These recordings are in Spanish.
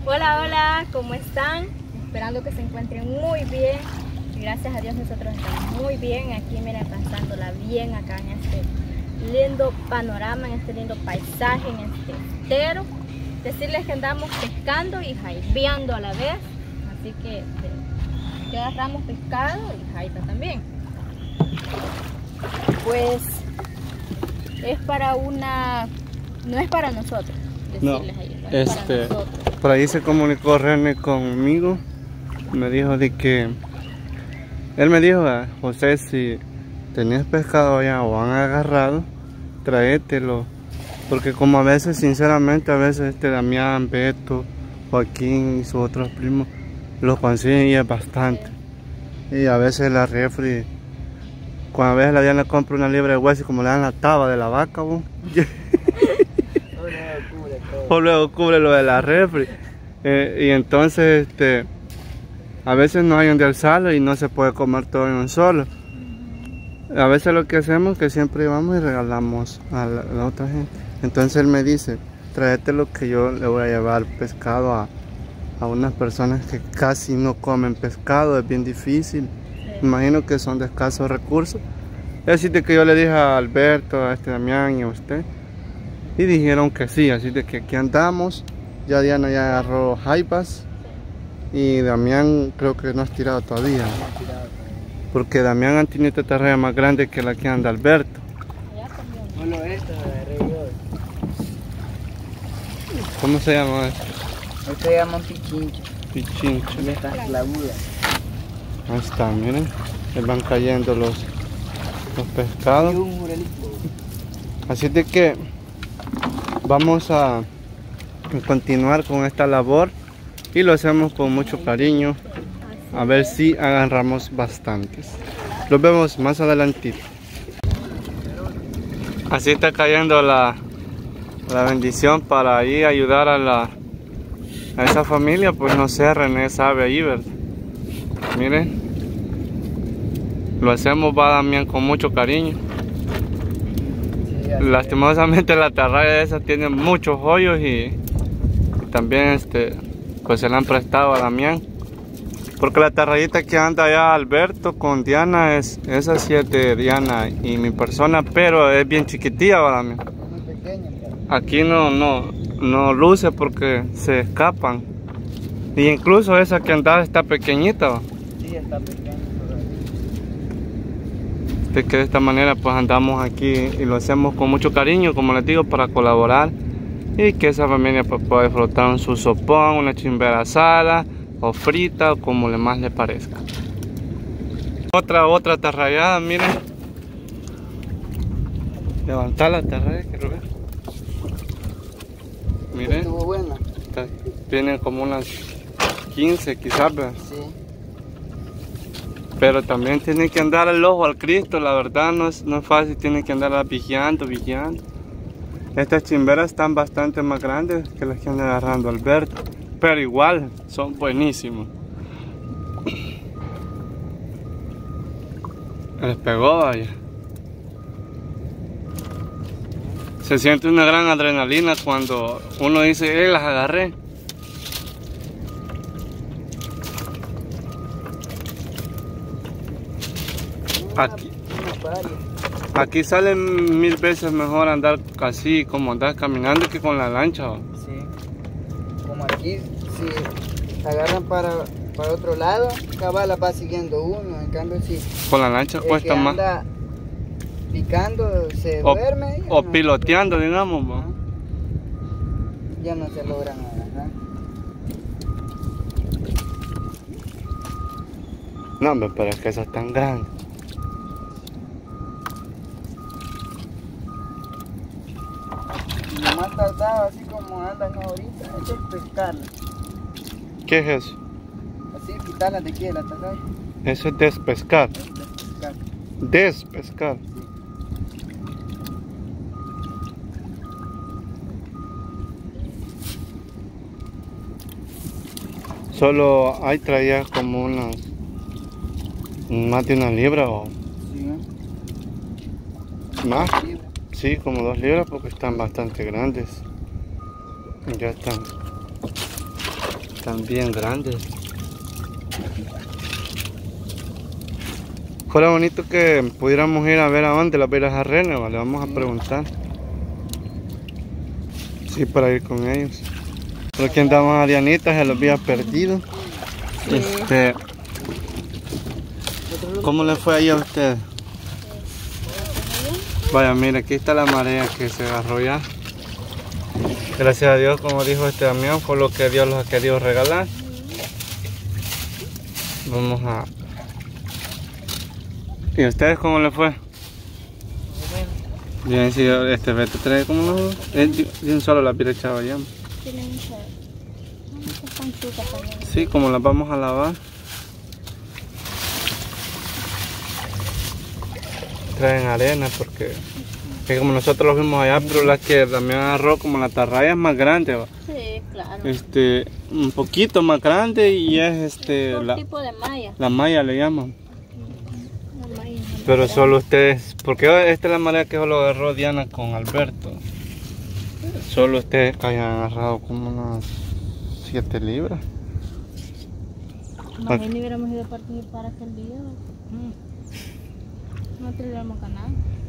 Hola, hola, ¿cómo están? Esperando que se encuentren muy bien. Y gracias a Dios nosotros estamos muy bien. Aquí miren, pasándola bien acá en este lindo panorama, en este lindo paisaje, en este estero. Decirles que andamos pescando y jaibeando a la vez. Así que agarramos pescado y jaiba también. Pues es para una... no es para nosotros. Decirles ahí, no es para nosotros. Por ahí se comunicó René conmigo, me dijo de que, él me dijo, José, si tenías pescado allá o han agarrado, tráetelo, porque como a veces, sinceramente, a veces Damián, Beto, Joaquín y sus otros primos los consiguen y es bastante, y a veces la refri, cuando a veces la Diana compra una libra de hueso y como le dan la taba de la vaca, o luego cubre lo de la refri, y entonces a veces no hay donde alzarlo y no se puede comer todo en un solo. A veces lo que hacemos es que siempre vamos y regalamos a la otra gente. Entonces él me dice, tráete lo que yo le voy a llevar pescado a unas personas que casi no comen pescado, es bien difícil. Imagino que son de escasos recursos. Es así de que yo le dije a Alberto, a Damián y a usted, y dijeron que sí, así de que aquí andamos. Ya Diana ya agarró jaibas y Damián creo que no has tirado todavía, porque Damián ha tenido esta tarea más grande que la que anda Alberto. Solo esta la agarré yo. ¿Cómo se llama esto? Esto se llama pichincho. Pichincho. Y estas clavudas. Ahí está, miren, les van cayendo los pescados. Y un muralito. Así de que vamos a continuar con esta labor y lo hacemos con mucho cariño, a ver si agarramos bastantes. Los vemos más adelantito. Así está cayendo la bendición para ir a ayudar a esa familia. Pues no sé, René sabe ahí, ¿verdad? Miren, lo hacemos, va Damián, con mucho cariño. Lastimosamente la atarraya esa tiene muchos hoyos y también pues se la han prestado a Damián, porque la atarrayita que anda allá Alberto con Diana esa sí es de Diana y mi persona, pero es bien chiquitilla, Damián. Muy pequeña. Aquí no luce porque se escapan, y incluso esa que anda está pequeñita. Sí, está pequeña. De que de esta manera pues andamos aquí y lo hacemos con mucho cariño, como les digo, para colaborar y que esa familia pues pueda disfrutar en su sopón, una chimbera asada o frita o como más le parezca. Otra atarrayada, miren. Levantar la atarraya, quiero ver. Miren. Estuvo buena. Tienen como unas 15 quizás, ¿verdad? Sí. Pero también tienen que andar al ojo al Cristo, la verdad no es fácil, tienen que andar vigilando. Estas chimberas están bastante más grandes que las que anda agarrando Alberto, pero igual son buenísimos. Les pegó, vaya. Se siente una gran adrenalina cuando uno dice, las agarré. Aquí sale 1000 veces mejor andar así como andar caminando que con la lancha. Sí. Como aquí, si agarran para otro lado, cabal va siguiendo uno. En cambio, si con la lancha cuesta más. Anda picando, se duerme. O no, piloteando, digamos. ¿No? Ya no se logran agarrar. No, hombre, pero es que esas están grandes. Lo más tardado, así como andan ahorita, es pescarla. ¿Qué es eso? Así, quitarla de aquí de la atarraya. Eso es despescar. Despescar. Despescar. Solo hay traías como más de 1 libra o sí. Más. Sí, como 2 libras porque están bastante grandes. Ya están. están bien grandes. Fuera bonito que pudiéramos ir a ver a dónde las veras a Rene, le vamos a preguntar. Sí, para ir con ellos. Pero que andamos a Dianita, se los había perdido. Sí. ¿Cómo le fue ahí a usted? Vaya, mire, aquí está la marea que se agarró ya. Gracias a Dios, como dijo este Damián, fue lo que Dios los ha querido regalar. Vamos a... ¿Y a ustedes cómo le fue? Bien, si este Beto trae como no, es de un solo la hubiera echado allá. Tienen muchas conchutas también. Sí, como las vamos a lavar. Traen arena porque que como nosotros los vimos allá, pero las que también agarró como la tarraya es más grande, ¿va? Sí, claro. Un poquito más grande y es Un tipo de malla. la malla le llaman. La malla. Pero solo ustedes, porque esta es la marea que solo agarró Diana con Alberto. Solo ustedes que hayan agarrado como unas 7 libras. Más bien hubiéramos ido a participar aquel día. No tuviéramos ganado.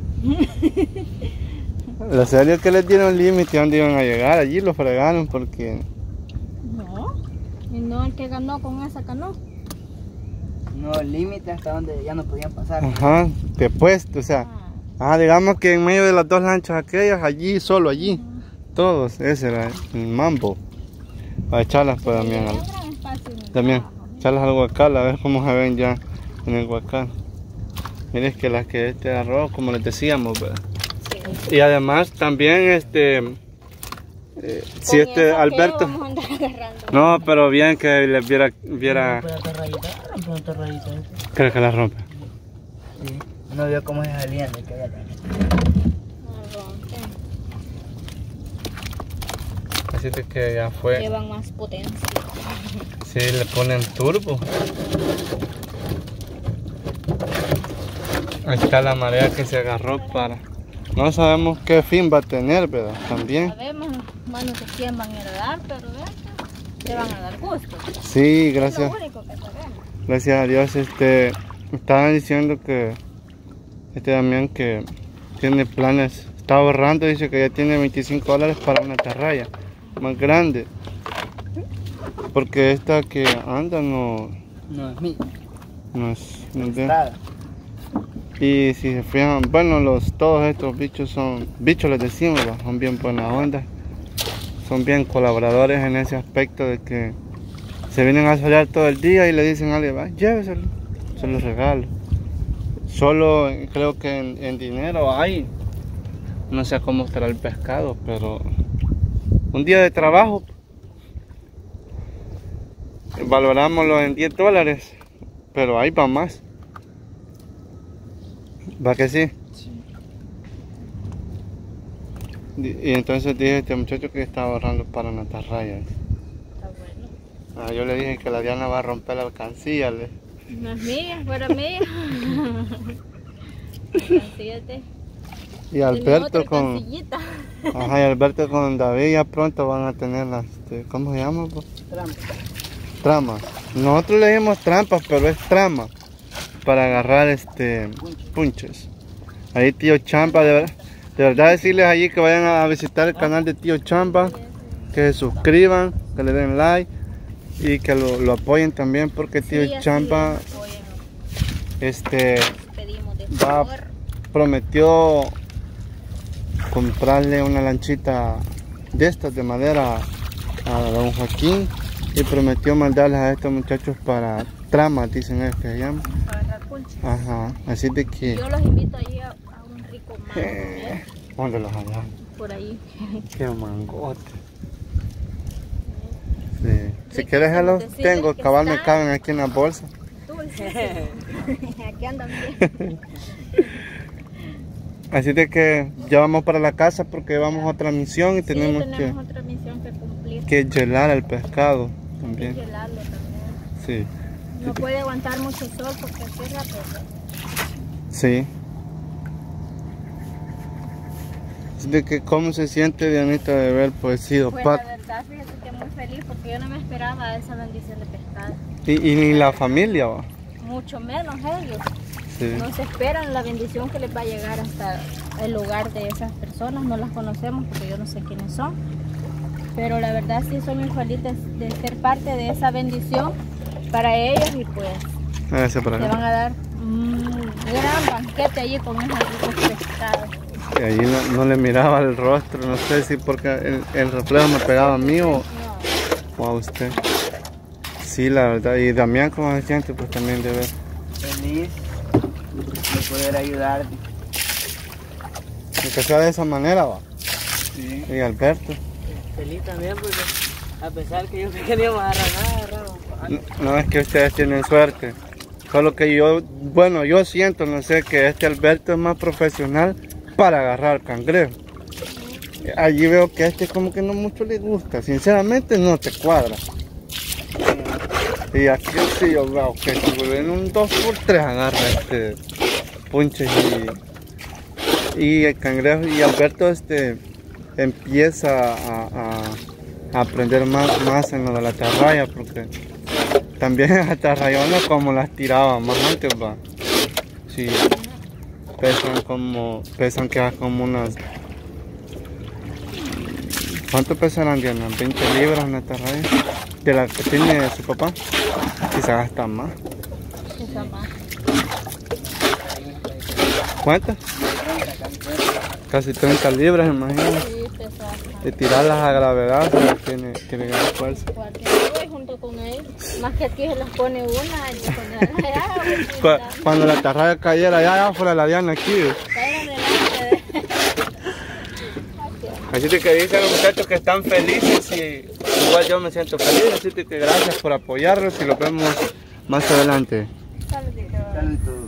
La serie que les dieron límite a dónde iban a llegar, allí lo fregaron porque... No, y no el que ganó con esa ganó. No, el límite hasta donde ya no podían pasar. Ajá, después, o sea, digamos que en medio de las dos lanchas aquellas, allí, solo allí, todos, ese era el mambo. A echarlas pues también, echarlas al guacal, a ver cómo se ven ya en el guacal. Miren que las que agarró, como les decíamos, ¿verdad? Sí. Y además también si Alberto... No, pero bien que les viera... ¿Crees que la rompe? Sí, no vio cómo se salían de que había. Así que ya fue. Llevan más potencia. Sí, le ponen turbo. Ahí está la marea que se agarró para... No sabemos qué fin va a tener, ¿verdad? También. Sabemos, más no sé quién van a heredar, pero le van a dar gusto. Sí, gracias. Es lo único que sabemos. Gracias a Dios, estaban diciendo que Damián que tiene planes, está ahorrando, dice que ya tiene $25 para una atarraya más grande. Porque esta que anda no es mía. No es de... Y si se fijan, bueno, todos estos bichos son, bichos les decimos, son bien buena onda. Son bien colaboradores en ese aspecto de que se vienen a solear todo el día y le dicen a alguien, va, lléveselo, se los regalo. Solo creo que en dinero hay, no sé cómo estará el pescado, pero un día de trabajo, valorámoslo en $10, pero ahí va más. ¿Va que sí? Sí. Y entonces dije a este muchacho que estaba ahorrando para una atarraya. Está bueno. Yo le dije que la Diana va a romper la alcancía. No es mía, fuera mía. Alcancíate. Y Alberto con... Ajá, y Alberto con David ya pronto van a tener las... ¿Cómo se llama? Trampas. Tramas. Nosotros le decimos trampas, pero es trama. Para agarrar punches. Ahí tío Chamba, de verdad decirles allí que vayan a visitar el canal de tío Chamba, que se suscriban, que le den like y que lo apoyen también, porque tío Chamba prometió comprarle una lanchita de estas de madera a don Joaquín y prometió mandarles a estos muchachos para tramas, dicen ellos que se llaman. Ajá, así de que... Yo los invito allí a un rico mango. ¿Dónde los hallan? Por ahí. Qué mangote. Sí. Si quieres ya los tengo, cabal me caben aquí en la bolsa. Aquí andan bien. Así de que ya vamos para la casa porque vamos a otra misión y tenemos otra misión que cumplir. Que helar el pescado también. Helarlo también. Sí. No puede aguantar mucho sol porque es rápido. Sí. Así de que cómo se siente Dianita de ver pues sí, Pues la verdad, fíjate que muy feliz porque porque yo no me esperaba esa bendición de pescado. Y ni la familia, ¿va? Mucho menos ellos. Sí. No se esperan la bendición que les va a llegar hasta el hogar de esas personas. No las conocemos porque yo no sé quiénes son. Pero la verdad sí son muy felices de ser parte de esa bendición para ellos y pues Ese por te ahí. van a dar un gran banquete allí con esos ricos pescados. Y ahí no le miraba el rostro, no sé si porque el reflejo me pegaba a mí o a usted. Sí, la verdad. Y Damián, como se siente, pues también debe. Feliz de poder ayudarte. Que sea de esa manera, va. Sí. Y Alberto. Feliz también porque a pesar que yo no queríamos agarrar nada, agarramos. No es que ustedes tienen suerte. Solo que yo siento, no sé, que este Alberto es más profesional para agarrar cangrejo. Allí veo que a este como que no mucho le gusta. Sinceramente no te cuadra. Y aquí sí yo veo que si vuelven un 2x3 agarra este punches y el cangrejo. Y Alberto empieza a aprender más en lo de la atarraya, porque también las atarrayonas como las tiraba más antes, va. Sí, pesan que como unas. ¿Cuánto pesarán, Diana? 20 libras una atarraya de la que tiene su papá. Quizás hasta más. Esa más. ¿Cuántas? Casi 30 libras, imagino. Sí, pesa De tirarlas a gravedad, tiene gran fuerza. cualquier cosa junto con él. Más que aquí se los pone una y con allá. Cuando la atarraya cayera allá afuera de la Diana aquí. Caigan delante de... Así que dicen los muchachos que están felices y igual yo me siento feliz, así que gracias por apoyarnos y los vemos más adelante. Saluditos. Saludos.